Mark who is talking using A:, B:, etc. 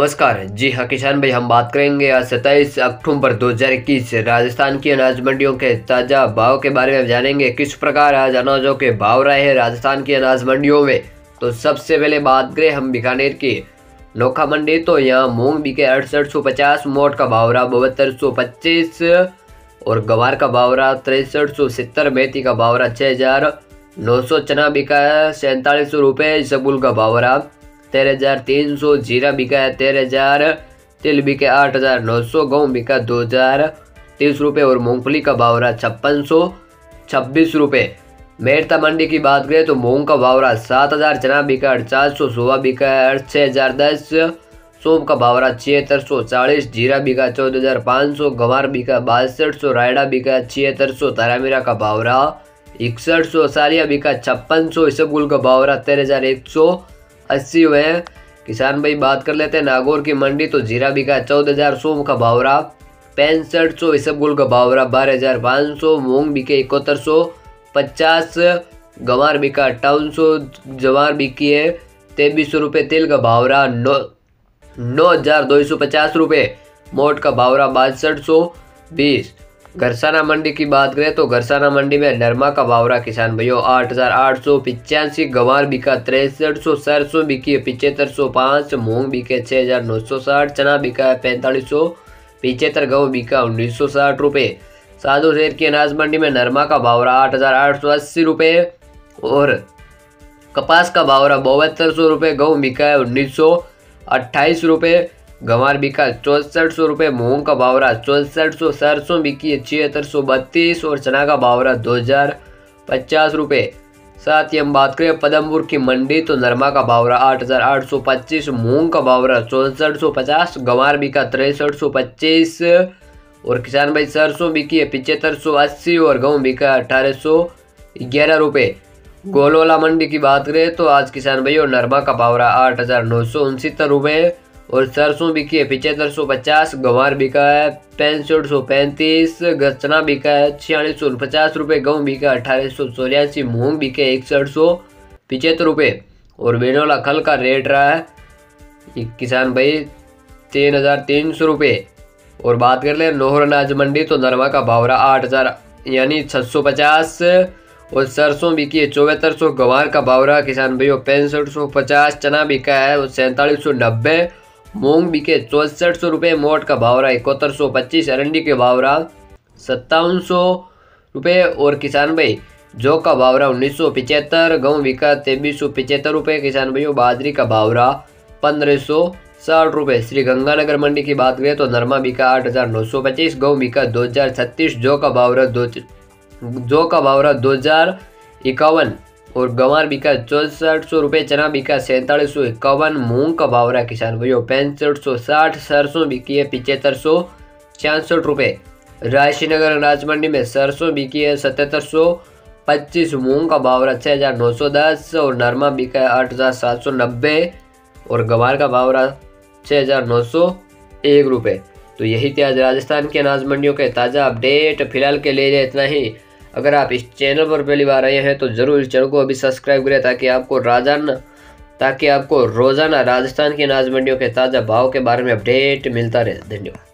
A: नमस्कार जी हाँ किसान भाई, हम बात करेंगे आज 27 अक्टूबर 2021 राजस्थान की अनाज मंडियों के ताज़ा भाव के बारे में जानेंगे। किस प्रकार आज अनाजों के भाव रहे हैं राजस्थान की अनाज मंडियों में। तो सबसे पहले बात करें हम बीकानेर की नोखा मंडी, तो यहाँ मूंग बिके 6850, मोट का भाव रहा 7225 और गवार का भाव रहा 6370, मेथी का भाव रहा 6900, चना बिका है 4700 रुपये, इसबगुल का भाव रहा 13300, जीरा बिका है 13000, तिल बिके 8900, गेहूँ बिका 2030 रुपये और मूंगफली का भाव रहा 5626 रुपये। मेरता मंडी की बात करें तो मूंग का भाव रहा 7000, चना बिका 4800, सोवा बिका है 6010, सौंफ का भाव रहा 7640, जीरा बिका 14500, गंवार बिका 6200, रायडा बिका 7600, तारामीरा का भाव रहा 6100, सालिया बिका 5600, इसबगुल का भाव रहा 13180 हुए हैं। किसान भाई बात कर लेते हैं नागौर की मंडी, तो जीरा बिका 14000, सौंफ का भाव रहा 6500, इसबगुल का भाव रहा 12500, मूंग बिके 7150, गंवार बिका 5800, जवार बिकी है 2300 रुपये, तिल का भाव रहा 9250 रुपये, मोट का भाव रहा 6220। गरसाना मंडी की बात करें तो गरसाना मंडी में नरमा का भाव रहा किसान भाइयों 8885, गंवार बिका 6300, सरसों बिकी है 7505, मूंग बिके 6960, चना बिका है 4575, गेहूँ बिका 1960 रुपये। साधु शहर की अनाज मंडी में नरमा का भाव रहा 8880 रुपये और कपास का भाव रहा 7200 रुपये, गेहूँ बिका है 1928 रुपये, गंवार बिका 6400 रुपये, मूंग का भाव रहा 6400, सरसों बिकी है 7632 और चना का भाव रहा 2050 रुपये। साथ ही हम बात करें पदमपुर की मंडी, तो नरमा का भाव रहा 8825, मूंग का भाव रहा 6450, गंवार बिका 6325 और किसान भाई सरसों बिकी है 7580 और गेहूँ बिका 1811 रुपये। गोलवाला मंडी की बात करें तो आज किसान भाइयों नरमा का भाव रहा 8969 रुपये और सरसों बिकी है 7550, गंवार बिका है 6535, चना बिका है 4650 रुपये, गेहूँ बिका 1884, मूंग बिके 6175 रुपये और बेनोला खल का रेट रहा है किसान भाई 3300 रुपये। और बात कर ले नोहर अनाज मंडी, तो नरमा का भाव रहा 8000 यानी 650 और सरसों बिकी है 7400, गंवार का भाव रहा किसान भाइयों 6550, चना बिका है 4790, मूंग बिके 6400 रुपये, मोट का भाव रहा 7125, अरंडी के भाव रहा 5700 रुपये और किसान भाई जौ का भाव रहा 1975, गेहूँ बिका 2375 रुपये, किसान भाइयों बाजरी का भाव रहा 1560 रुपये। श्री गंगानगर मंडी की बात करें तो नरमा बिका 8925, गेहूँ बिका 2036, जौ का भाव रहा 2051 और गंवार बिका 6400 रुपये, चना बिका 4751, मूंग का भाव रहा किसान भाइयों 6560, सरसों बिकी है 7566 रुपये। रायशीनगर अनाज मंडी में सरसों बिकी है 7725, मूंग का भाव रहा 6910 और नरमा बिका है 8790 और गंवार का भाव रहा 6901 रुपये। तो यही थे आज राजस्थान की अनाज मंडियों के ताज़ा अपडेट। फिलहाल के लिए इतना ही। अगर आप इस चैनल पर पहली बार आए हैं तो ज़रूर इस चैनल को अभी सब्सक्राइब करें ताकि आपको रोज़ाना राजस्थान की अनाज मंडियों के ताज़ा भाव के बारे में अपडेट मिलता रहे। धन्यवाद।